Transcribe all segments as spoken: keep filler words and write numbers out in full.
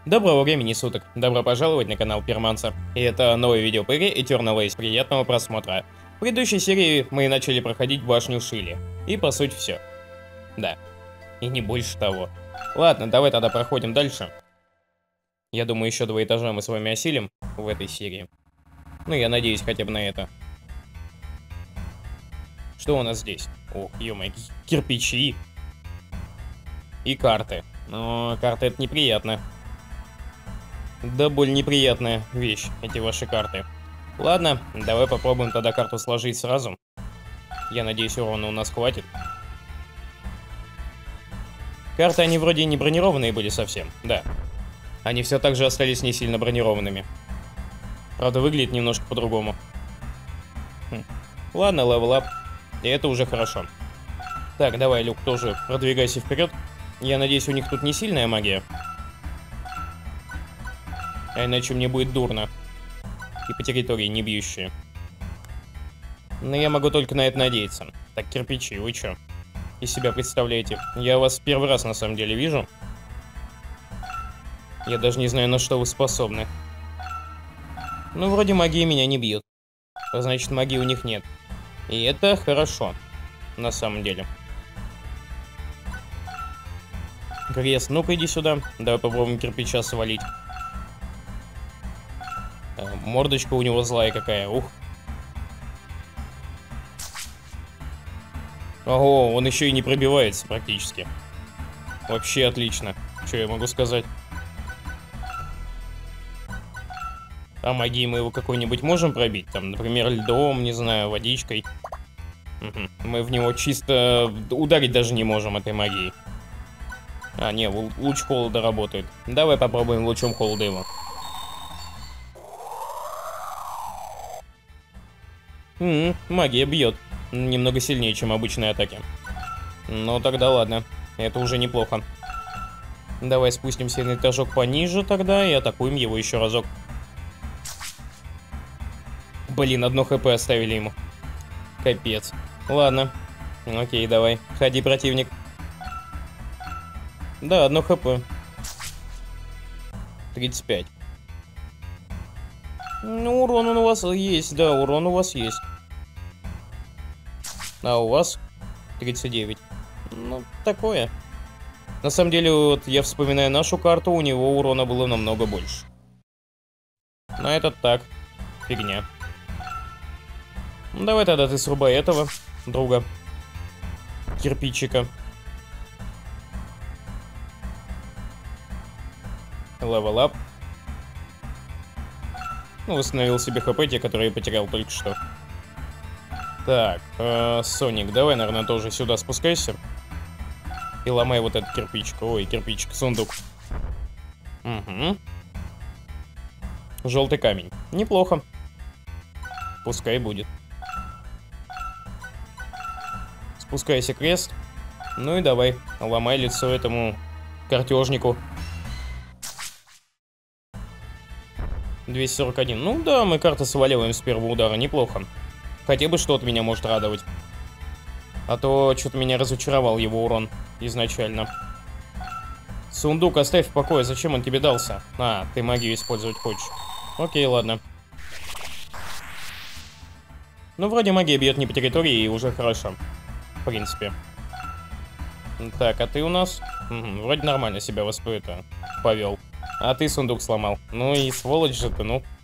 Доброго времени суток, добро пожаловать на канал Перманца. И это новое видео по игре Eternal Ways, приятного просмотра. В предыдущей серии мы начали проходить башню Шили. И по сути все. Да, и не больше того. Ладно, давай тогда проходим дальше. Я думаю, еще два этажа мы с вами осилим в этой серии. Ну, я надеюсь хотя бы на это. Что у нас здесь? Ох, ё-моё, кирпичи. И карты. Но карты это неприятно. Да, более неприятная вещь, эти ваши карты. Ладно, давай попробуем тогда карту сложить сразу. Я надеюсь, урона у нас хватит. Карты, они вроде не бронированные были совсем, да. Они все так же остались не сильно бронированными. Правда, выглядит немножко по-другому. Хм. Ладно, левел ап. И это уже хорошо. Так, давай, Люк, тоже продвигайся вперед. Я надеюсь, у них тут не сильная магия. А иначе мне будет дурно. И по территории не бьющие. Но я могу только на это надеяться. Так, кирпичи, вы чё? Из себя представляете? Я вас первый раз на самом деле вижу. Я даже не знаю, на что вы способны. Ну, вроде магии меня не бьют. Значит, магии у них нет. И это хорошо. На самом деле. Крест, ну-ка иди сюда. Давай попробуем кирпича свалить. Мордочка у него злая какая, ух. Ого, он еще и не пробивается практически. Вообще отлично. Что я могу сказать? А магией мы его какой-нибудь можем пробить? Там, например, льдом, не знаю, водичкой. Угу. Мы в него чисто ударить даже не можем этой магией. А, не, луч холода работает. Давай попробуем лучом холода его. М-м, магия бьет. Немного сильнее, чем обычные атаки. Ну тогда ладно. Это уже неплохо. Давай спустимся на этажок пониже тогда и атакуем его еще разок. Блин, одно хп оставили ему. Капец. Ладно. Окей, давай. Ходи, противник. Да, одно хп. тридцать пять. Ну, урон у вас есть, да, урон у вас есть. А у вас тридцать девять. Ну, такое. На самом деле, вот я вспоминаю нашу карту, у него урона было намного больше. Но это так, фигня. Ну, давай тогда ты срубай этого друга. Кирпичика. Левел ап. Ну, восстановил себе хп, те, которые я потерял только что. Так, э, Соник, давай, наверное, тоже сюда спускайся. И ломай вот этот кирпичик. Ой, кирпичик, сундук. Угу. Желтый камень. Неплохо. Пускай будет. Спускайся, крест. Ну и давай, ломай лицо этому картежнику. двести сорок один. Ну да, мы карты сваливаем с первого удара. Неплохо. Хотя бы что-то меня может радовать. А то что-то меня разочаровал его урон изначально. Сундук оставь в покое. Зачем он тебе дался? А, ты магию использовать хочешь. Окей, ладно. Ну, вроде магия бьет не по территории, и уже хорошо. В принципе. Так, а ты у нас? Угу, вроде нормально себя воспо... повел. А ты сундук сломал. Ну и сволочь же ты, ну.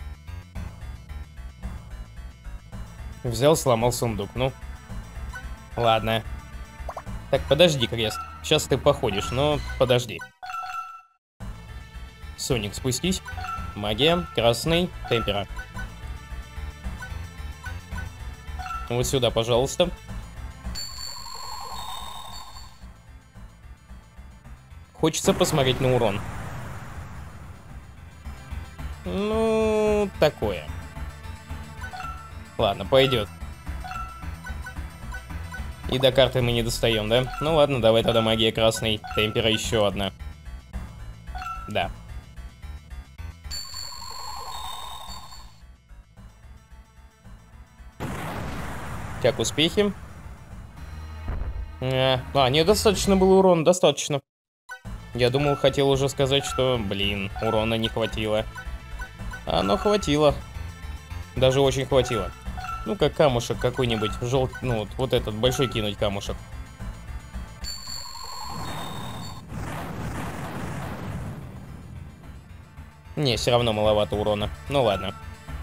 Взял, сломал сундук, ну. Ладно. Так, подожди, крест. Сейчас ты походишь, но подожди. Соник, спустись. Магия, красный, темпера. Вот сюда, пожалуйста. Хочется посмотреть на урон. Ну, такое. Ладно, пойдет. И до карты мы не достаем, да? Ну ладно, давай тогда магия красный. Темпера еще одна. Да. Так, успехи. А, а, недостаточно было урона, достаточно. Я думал, хотел уже сказать, что, блин, урона не хватило. А оно хватило. Даже очень хватило. Ну, как камушек какой-нибудь. Жел... Ну, вот, вот этот большой кинуть камушек. Не, все равно маловато урона. Ну ладно.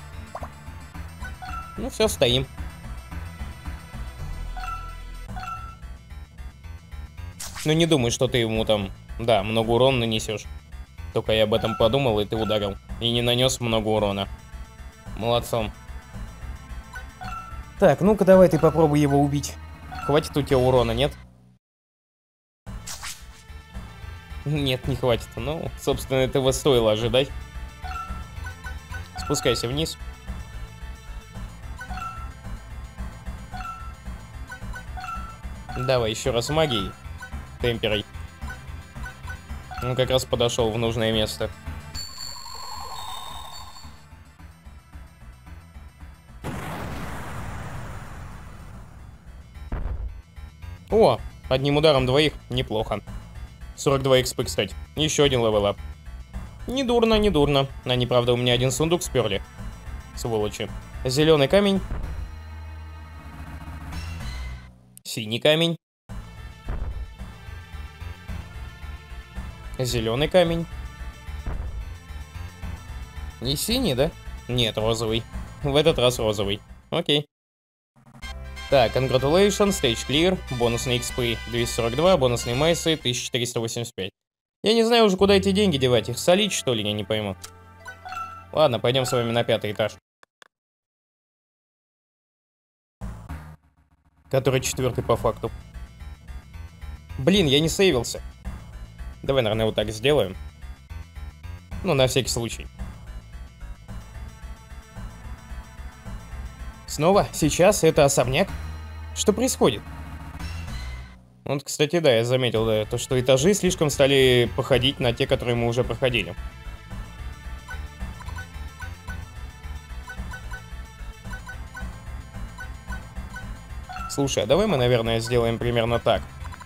Ну все, стоим. Ну не думай, что ты ему там, да, много урона нанесешь. Только я об этом подумал, и ты ударил. И не нанес много урона. Молодцом. Так, ну-ка давай ты попробуй его убить. Хватит у тебя урона, нет? Нет, не хватит. Ну, собственно, этого стоило ожидать. Спускайся вниз. Давай еще раз магией. Темперой. Он как раз подошел в нужное место. О, одним ударом двоих неплохо. сорок два экспы, кстати. Еще один левелап. Не дурно, не дурно. Они, правда, у меня один сундук сперли. Сволочи. Зеленый камень. Синий камень. Зеленый камень. Не синий, да? Нет, розовый. В этот раз розовый. Окей. Так, congratulations, stage clear, бонусные экспы двести сорок два, бонусные майсы тысяча четыреста восемьдесят пять. Я не знаю уже, куда эти деньги девать, их солить, что ли, я не пойму. Ладно, пойдем с вами на пятый этаж. Который четвертый по факту. Блин, я не сейвился. Давай, наверное, вот так сделаем. Ну, на всякий случай. Снова? Сейчас? Это особняк? Что происходит? Вот, кстати, да, я заметил, да, то, что этажи слишком стали походить на те, которые мы уже проходили. Слушай, а давай мы, наверное, сделаем примерно так.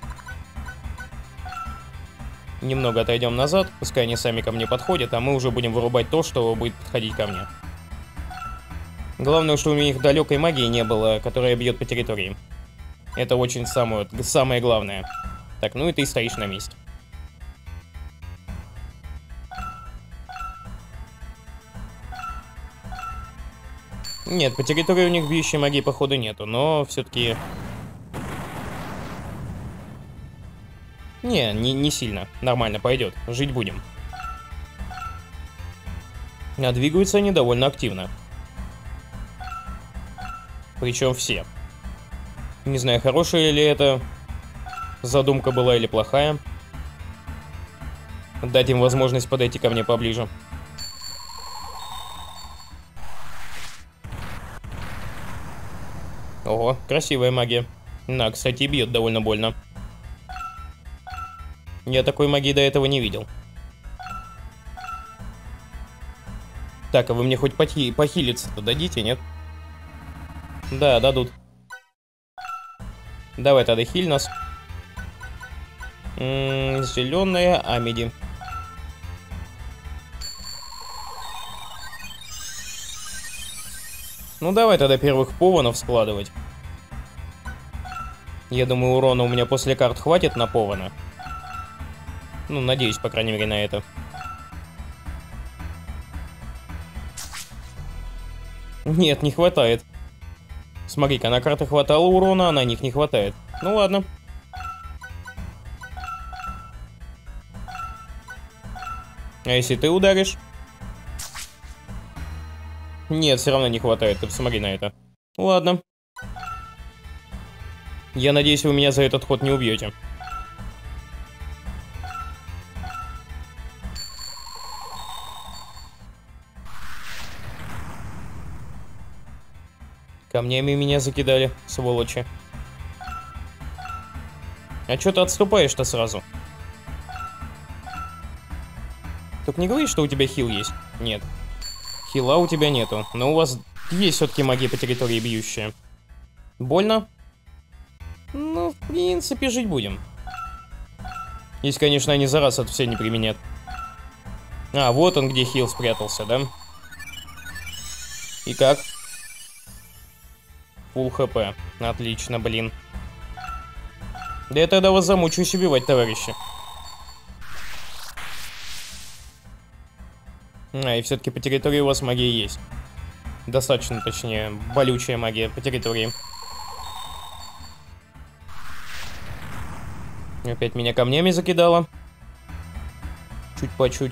Немного отойдем назад, пускай они сами ко мне подходят, а мы уже будем вырубать то, что будет подходить ко мне. Главное, что у них далекой магии не было, которая бьет по территории. Это очень самое, самое главное. Так, ну и ты стоишь на месте. Нет, по территории у них бьющей магии, походу, нету, но все-таки... Не, не, не сильно. Нормально, пойдет. Жить будем. А двигаются они довольно активно. Причем все. Не знаю, хорошая ли это задумка была или плохая. Дать им возможность подойти ко мне поближе. Ого, красивая магия. На, кстати, бьет довольно больно. Я такой магии до этого не видел. Так, а вы мне хоть похи похилиться-то дадите, нет? Да, дадут. Давай тогда хиль нас. Зеленая Амиди. Ну давай тогда первых пованов складывать. Я думаю, урона у меня после карт хватит на пована. Ну, надеюсь, по крайней мере, на это. Нет, не хватает. Смотри-ка, на карты хватало урона, а на них не хватает. Ну ладно. А если ты ударишь? Нет, все равно не хватает, ты посмотри на это. Ладно. Я надеюсь, вы меня за этот ход не убьете. Камнями меня закидали, сволочи. А чё ты отступаешь-то сразу? Только не говори, что у тебя хил есть. Нет. Хила у тебя нету. Но у вас есть все-таки магия по территории бьющая. Больно? Ну, в принципе, жить будем. Если, конечно, они за раз это все не применят. А, вот он где хил спрятался, да? И как? Фулл хп. Отлично, блин. Да я тогда вас замучусь убивать, товарищи. А, и все-таки по территории у вас магия есть. Достаточно, точнее, болючая магия по территории. Опять меня камнями закидало. Чуть по чуть.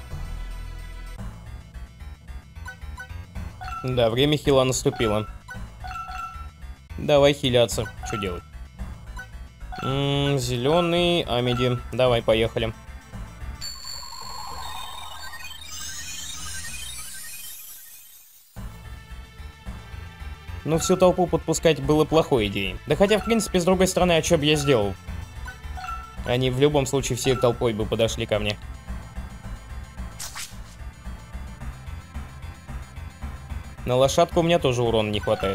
Да, время хила наступило. Давай хиляться. Что делать? М-м, зеленый, Амиди. Давай, поехали. Ну, всю толпу подпускать было плохой идеей. Да хотя, в принципе, с другой стороны, а что бы я сделал? Они в любом случае всей толпой бы подошли ко мне. На лошадку у меня тоже урона не хватает.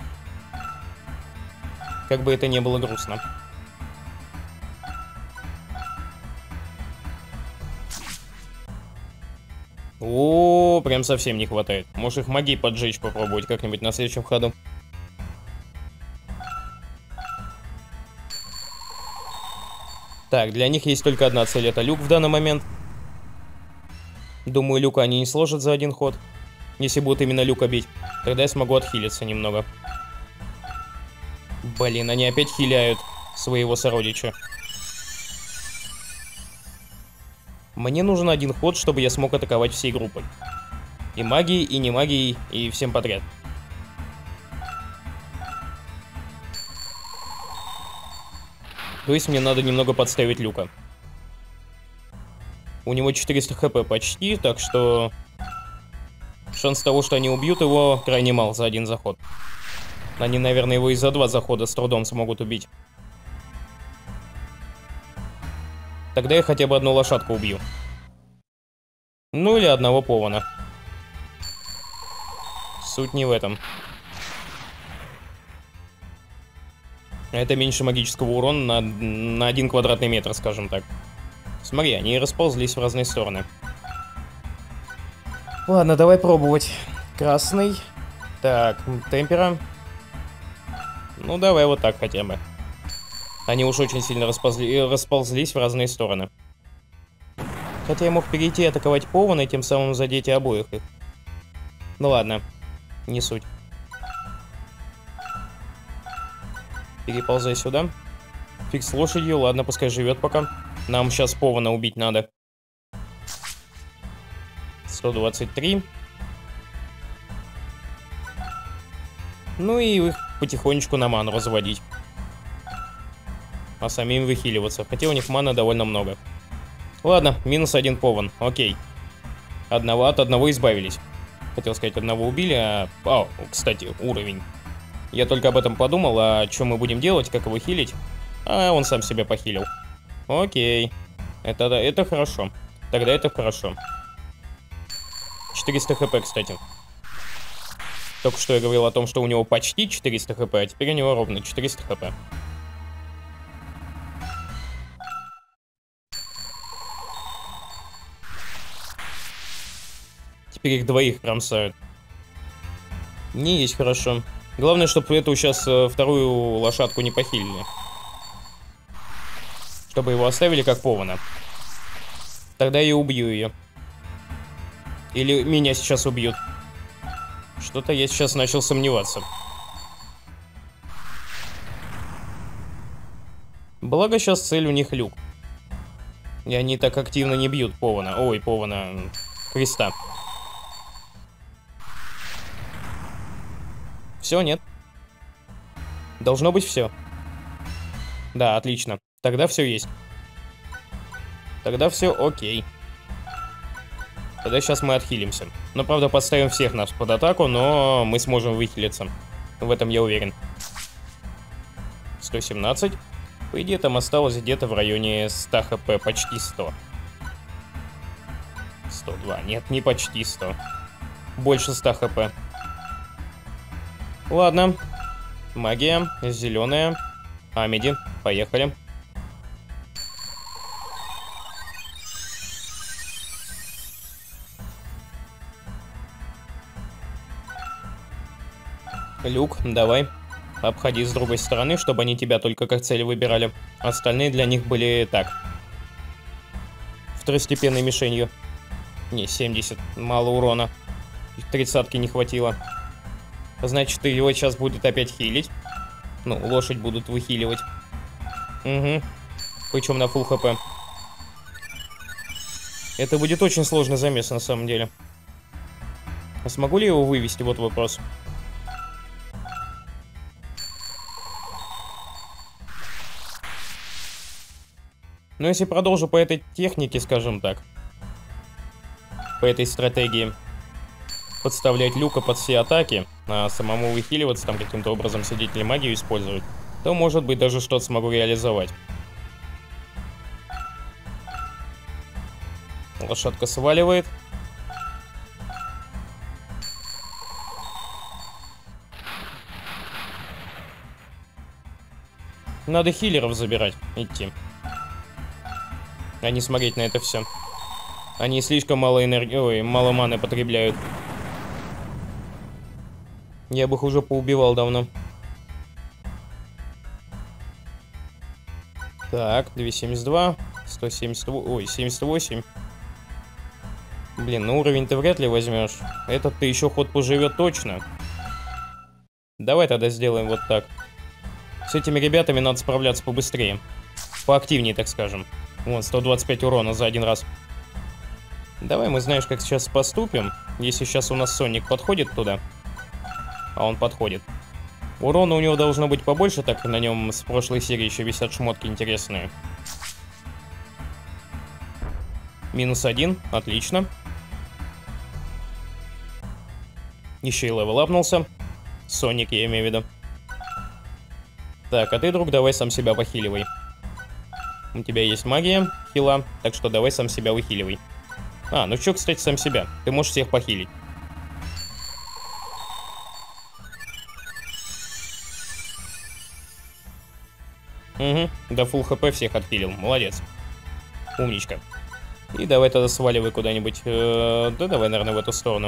Как бы это ни было грустно. О, прям совсем не хватает. Может, их магией поджечь попробовать как-нибудь на следующем ходу. Так, для них есть только одна цель, это люк в данный момент. Думаю, люка они не сложат за один ход. Если будут именно люка бить, тогда я смогу отхилиться немного. Блин, они опять хиляют своего сородича. Мне нужен один ход, чтобы я смог атаковать всей группой. И магией, и не магией, и всем подряд. То есть мне надо немного подставить люка. У него четыреста хп почти, так что шанс того, что они убьют его, крайне мал за один заход. Они, наверное, его и за два захода с трудом смогут убить. Тогда я хотя бы одну лошадку убью. Ну или одного пована. Суть не в этом. Это меньше магического урона на, на один квадратный метр, скажем так. Смотри, они расползлись в разные стороны. Ладно, давай пробовать. Красный. Так, темпера. Ну, давай вот так хотя бы. Они уж очень сильно расползли, расползлись в разные стороны. Хотя я мог перейти и атаковать пована, и тем самым задеть и обоих их. Ну ладно, не суть. Переползай сюда. Фиг с лошадью, ладно, пускай живет пока. Нам сейчас пована убить надо. сто двадцать три. Ну и их потихонечку на ману разводить. А самим выхиливаться. Хотя у них мана довольно много. Ладно, минус один пован. Окей. Одного от одного избавились. Хотел сказать, одного убили, а... О, кстати, уровень. Я только об этом подумал, а что мы будем делать, как его хилить? А, он сам себя похилил. Окей. Это, это хорошо. Тогда это хорошо. четыреста хп, кстати. Только что я говорил о том, что у него почти четыреста хп, а теперь у него ровно четыреста хп. Теперь их двоих кромсают. Не есть хорошо. Главное, чтобы эту сейчас э, вторую лошадку не похилили. Чтобы его оставили как пована. Тогда я убью ее. Или меня сейчас убьют. Что-то я сейчас начал сомневаться. Благо сейчас цель у них люк. И они так активно не бьют пована. Ой, пована. Креста. Все, нет? Должно быть все. Да, отлично. Тогда все есть. Тогда все окей. Тогда сейчас мы отхилимся. Но, правда, подставим всех нас под атаку, но мы сможем выхилиться. В этом я уверен. сто семнадцать. По идее, там осталось где-то в районе ста хп. Почти сто. сто два. Нет, не почти сто. Больше ста хп. Ладно. Магия. Зеленая. Амиди. Поехали. Люк, давай. Обходи с другой стороны, чтобы они тебя только как цель выбирали. Остальные для них были так. Второстепенной мишенью. Не, семьдесят. Мало урона. Тридцатки не хватило. Значит, его сейчас будут опять хилить. Ну, лошадь будут выхиливать. Угу. Причем на фулл хп. Это будет очень сложный замес, на самом деле. А смогу ли его вывести? Вот вопрос. Но если продолжу по этой технике, скажем так, по этой стратегии, подставлять Люка под все атаки, а самому выхиливаться, там каким-то образом сидеть или магию использовать, то, может быть, даже что-то смогу реализовать. Лошадка сваливает. Надо хилеров забирать, идти. А не смотреть на это все. Они слишком мало энергии, ой, мало маны потребляют. Я бы их уже поубивал давно. Так, двести семьдесят два, сто семьдесят восемь, ой, семьдесят восемь. Блин, ну уровень ты вряд ли возьмешь. Этот ты еще ход поживет точно. Давай тогда сделаем вот так. С этими ребятами надо справляться побыстрее. Поактивнее, так скажем. Вон, сто двадцать пять урона за один раз. Давай мы, знаешь, как сейчас поступим. Если сейчас у нас Соник подходит туда. А он подходит. Урона у него должно быть побольше, так как на нем с прошлой серии еще висят шмотки интересные. Минус один, отлично. Еще и левел апнулся. Соник, я имею в виду. Так, а ты, друг, давай сам себя похиливай. У тебя есть магия, хила, так что давай сам себя выхиливай. А, ну что, кстати, сам себя. Ты можешь всех похилить. Угу, до фулл хп всех отхилил. Молодец. Умничка. И давай тогда сваливай куда-нибудь. Э, да давай, наверное, в эту сторону.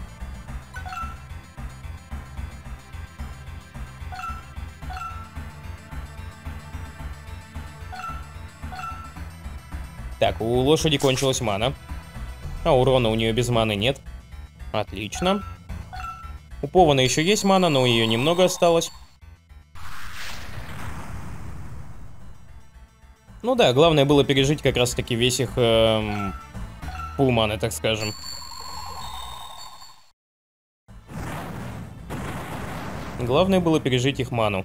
Так, у лошади кончилась мана. А урона у нее без маны нет. Отлично. У Пована еще есть мана, но у нее немного осталось. Ну да, главное было пережить как раз таки весь их эм, пул маны, так скажем. Главное было пережить их ману.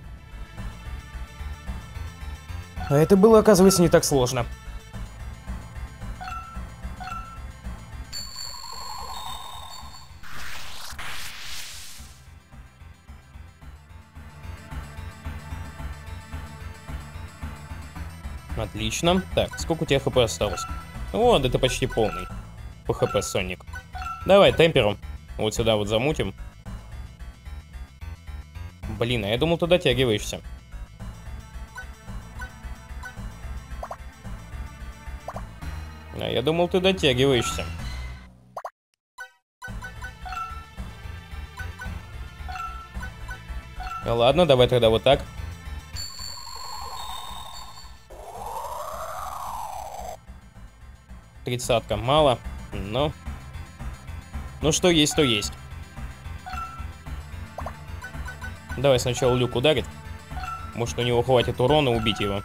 А это было, оказывается, не так сложно. Отлично. Так, сколько у тебя хп осталось? Вот, это почти полный. По хп, Соник. Давай, темпером. Вот сюда вот замутим. Блин, а я думал, ты дотягиваешься. А я думал, ты дотягиваешься. Ладно, давай тогда вот так. Тридцатка мало, но... Ну что есть, то есть. Давай сначала Люк ударит. Может, у него хватит урона убить его.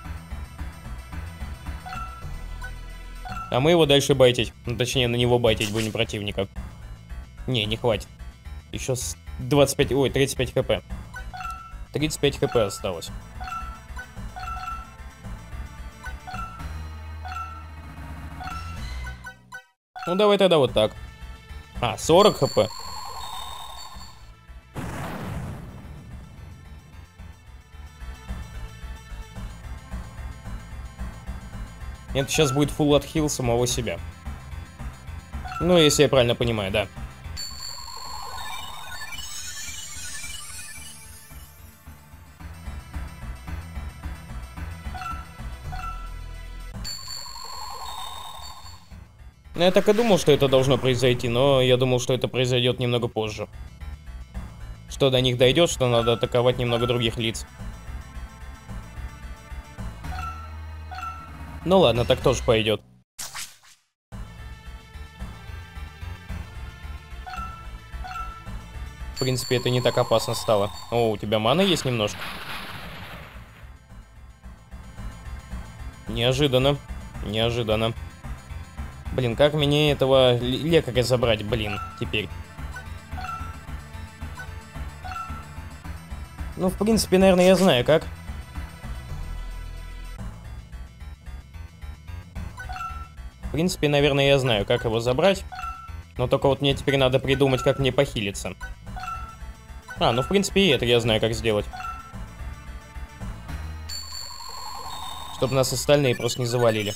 А мы его дальше байтить. Ну, точнее, на него байтить будем противника. Не, не хватит. Еще двадцать пять... Ой, тридцать пять хп. тридцать пять хп осталось. Ну, давай тогда вот так. А, сорок хп. Это сейчас будет фулл отхил самого себя. Ну, если я правильно понимаю, да. Я так и думал, что это должно произойти, но я думал, что это произойдет немного позже. что до них дойдет, что надо атаковать немного других лиц. Ну ладно, так тоже пойдет. В принципе, это не так опасно стало. О, у тебя маны есть немножко? Неожиданно. Неожиданно. Блин, как мне этого лекаря забрать, блин, теперь? Ну, в принципе, наверное, я знаю, как. В принципе, наверное, я знаю, как его забрать. Но только вот мне теперь надо придумать, как мне похилиться. А, ну, в принципе, и это я знаю, как сделать. Чтобы нас остальные просто не завалили.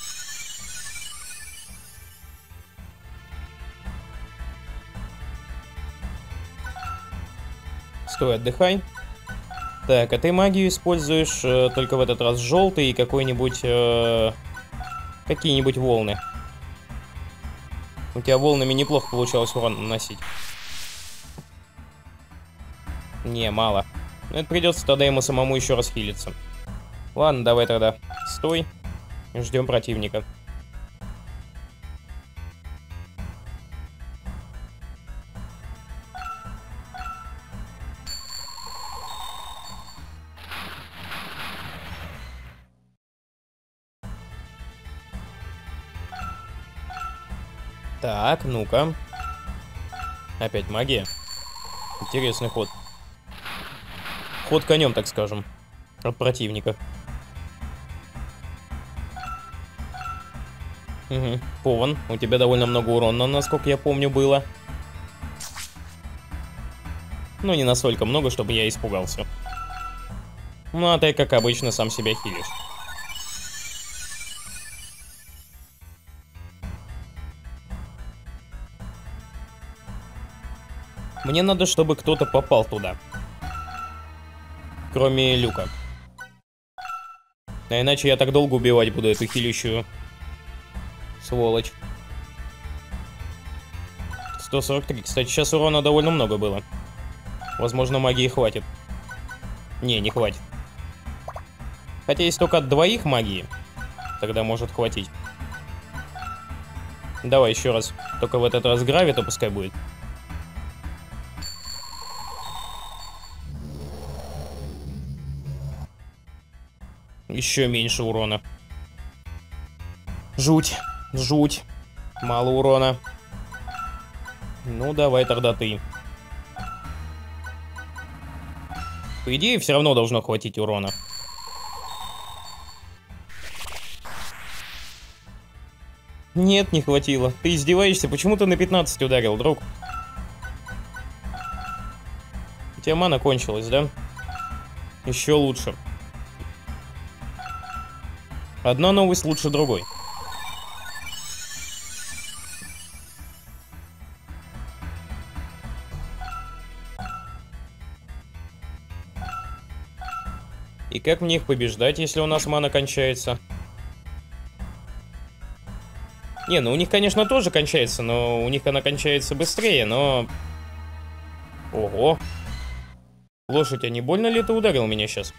Стой, отдыхай. Так, а ты магию используешь э, только в этот раз желтый и какой-нибудь... Э, какие-нибудь волны. У тебя волнами неплохо получалось урон наносить. Не, мало. Ну, это придется тогда ему самому еще раз хилиться. Ладно, давай тогда. Стой. Ждем противника. Так, ну-ка. Опять магия. Интересный ход. Ход конем, так скажем. От противника. Угу. Пован, у тебя довольно много урона, насколько я помню, было. Ну, не настолько много, чтобы я испугался. Ну, а ты, как обычно, сам себя хилишь. Мне надо, чтобы кто-то попал туда. Кроме Люка. А иначе я так долго убивать буду эту хилищую сволочь. сто сорок три. Кстати, сейчас урона довольно много было. Возможно, магии хватит. Не, не хватит. Хотя есть только от двоих магии. Тогда может хватить. Давай еще раз. Только в этот раз гравито пускай будет. Еще меньше урона. Жуть. Жуть. Мало урона. Ну, давай тогда ты. По идее, все равно должно хватить урона. Нет, не хватило. Ты издеваешься? Почему ты на пятнадцать ударил, друг? У тебя мана кончилась, да? Еще лучше. Одна новость лучше другой. И как мне их побеждать, если у нас мана кончается? Не, ну у них, конечно, тоже кончается, но у них она кончается быстрее, но... Ого. Лошадь, а не больно ли ты ударил меня сейчас?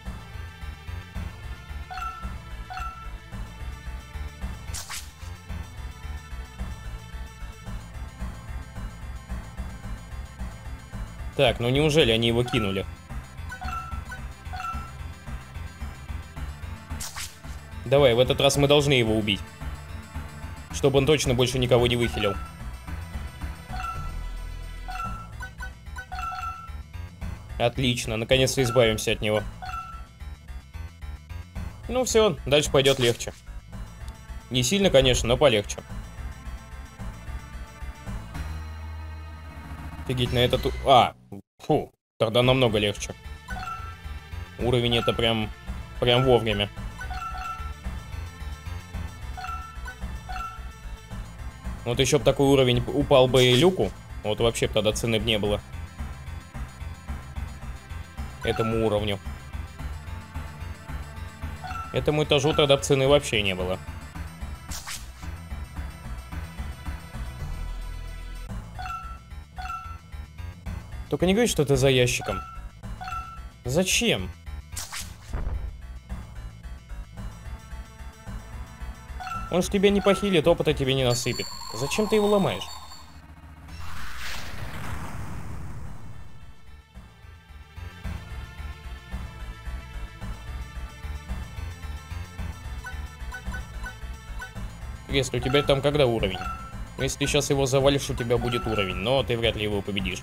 Так, ну неужели они его кинули? Давай, в этот раз мы должны его убить. Чтобы он точно больше никого не выхилил. Отлично, наконец-то избавимся от него. Ну все, дальше пойдет легче. Не сильно, конечно, но полегче. Офигеть, на этот... А, фу, тогда намного легче. Уровень это прям... Прям вовремя. Вот еще бы такой уровень упал бы и Люку. Вот вообще тогда цены бы не было. Этому уровню. Этому этажу тогда цены вообще не было. Только не говори, что ты за ящиком. Зачем? Он ж тебя не похилит, опыта тебе не насыпет. Зачем ты его ломаешь? Если у тебя там когда уровень? Если ты сейчас его завалишь, у тебя будет уровень, но ты вряд ли его победишь.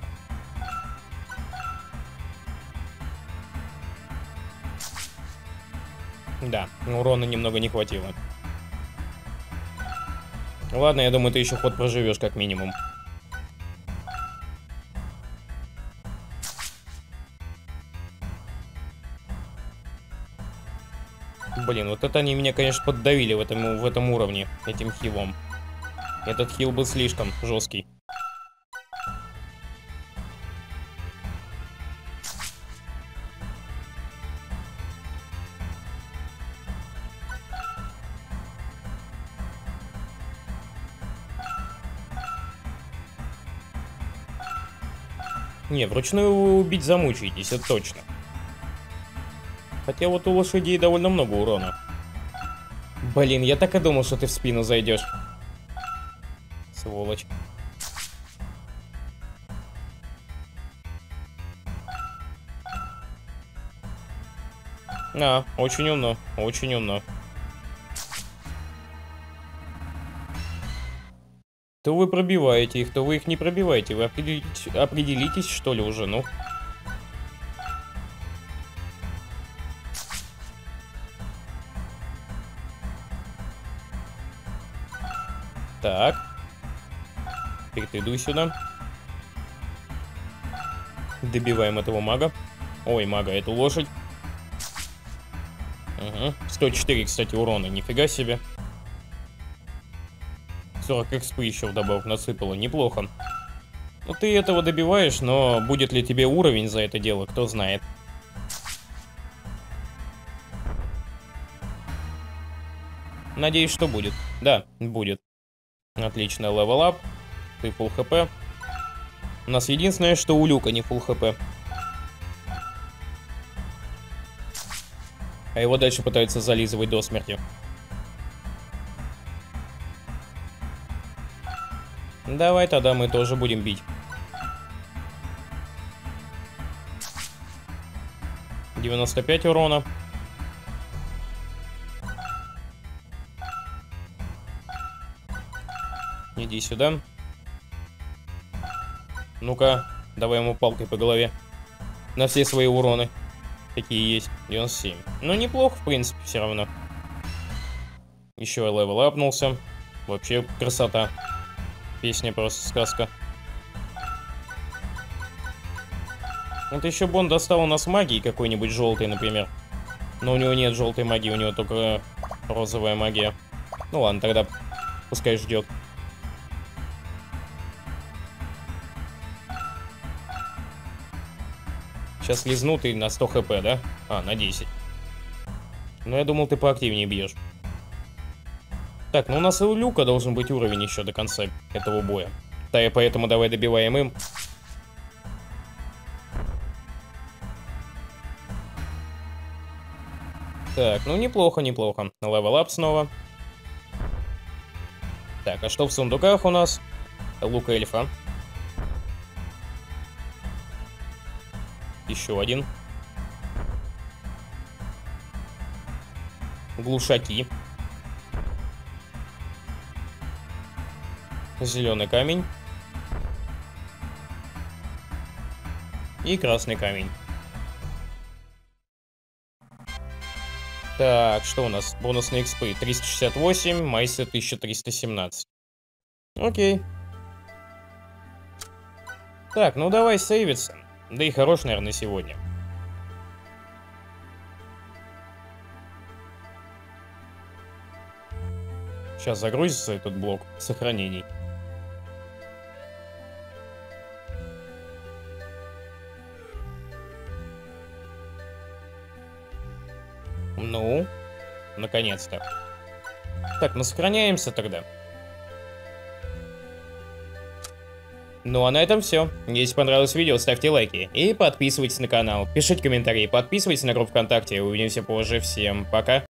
Да, урона немного не хватило. Ладно, я думаю, ты еще ход проживешь как минимум. Блин, вот это они меня, конечно, поддавили в этом, в этом уровне, этим хилом. Этот хил был слишком жесткий. Не, вручную вы убить замучаетесь, это точно. Хотя вот у лошадей довольно много урона. Блин, я так и думал, что ты в спину зайдешь. Сволочь. А, очень умно, очень умно. То вы пробиваете их, то вы их не пробиваете. Вы определитесь, определитесь, что ли, уже, ну. Так. Теперь ты иду сюда. Добиваем этого мага. Ой, мага, эту лошадь. Угу. сто четыре, кстати, урона. Нифига себе. сорок экспы еще вдобавок насыпало. Неплохо. Ну, ты этого добиваешь, но будет ли тебе уровень за это дело, кто знает. Надеюсь, что будет. Да, будет. Отлично, левел ап. Ты фулл хп. У нас единственное, что у Люка не фулл хп. А его дальше пытаются зализывать до смерти. Давай тогда мы тоже будем бить. девяносто пять урона. Иди сюда. Ну-ка, давай ему палкой по голове. На все свои уроны. Какие есть. девяносто семь. Ну, неплохо, в принципе, все равно. Еще левел апнулся. Вообще красота. Песня просто сказка. Вот еще бы он достал у нас магии какой-нибудь желтой, например. Но у него нет желтой магии, у него только розовая магия. Ну ладно, тогда пускай ждет. Сейчас лизну ты на сто хп, да? А, на десять. Ну, я думал, ты поактивнее бьешь. Так, ну у нас и у Люка должен быть уровень еще до конца этого боя. Да, и поэтому давай добиваем им. Так, ну неплохо, неплохо. Левел ап снова. Так, а что в сундуках у нас? Лук эльфа. Еще один. Глушаки. Зеленый камень. И красный камень. Так, что у нас? Бонусные экспы. триста шестьдесят восемь, майсы тысяча триста семнадцать. Окей. Так, ну давай сейвиться. Да и хорош, наверное, сегодня. Сейчас загрузится этот блок сохранений. Ну, наконец-то. Так, ну сохраняемся тогда. Ну а на этом все. Если понравилось видео, ставьте лайки и подписывайтесь на канал. Пишите комментарии, подписывайтесь на группу ВКонтакте. Увидимся позже. Всем пока.